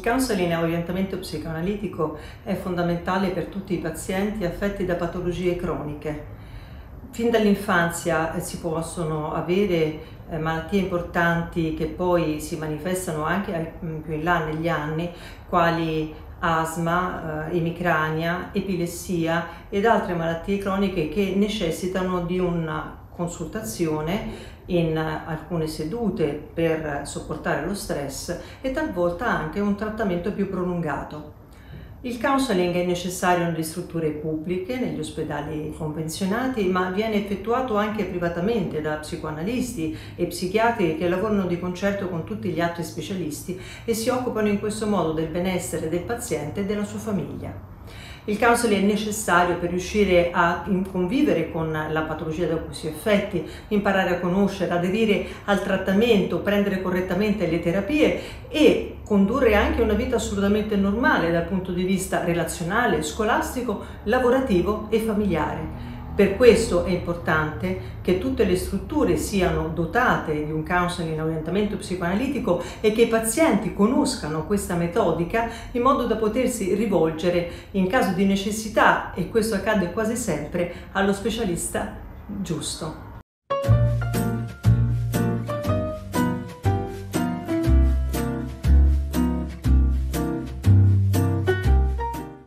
counseling a orientamento psicoanalitico è fondamentale per tutti i pazienti affetti da patologie croniche. Fin dall'infanzia si possono avere malattie importanti che poi si manifestano anche più in là negli anni, quali asma, emicrania, epilessia ed altre malattie croniche che necessitano di una consultazione in alcune sedute per sopportare lo stress e talvolta anche un trattamento più prolungato. Il counseling è necessario nelle strutture pubbliche, negli ospedali convenzionati, ma viene effettuato anche privatamente da psicoanalisti e psichiatri che lavorano di concerto con tutti gli altri specialisti e si occupano in questo modo del benessere del paziente e della sua famiglia. Il counseling è necessario per riuscire a convivere con la patologia da cui si è affetti, imparare a conoscere, aderire al trattamento, prendere correttamente le terapie e condurre anche una vita assolutamente normale dal punto di vista relazionale, scolastico, lavorativo e familiare. Per questo è importante che tutte le strutture siano dotate di un counseling in orientamento psicoanalitico e che i pazienti conoscano questa metodica in modo da potersi rivolgere in caso di necessità, e questo accade quasi sempre, allo specialista giusto.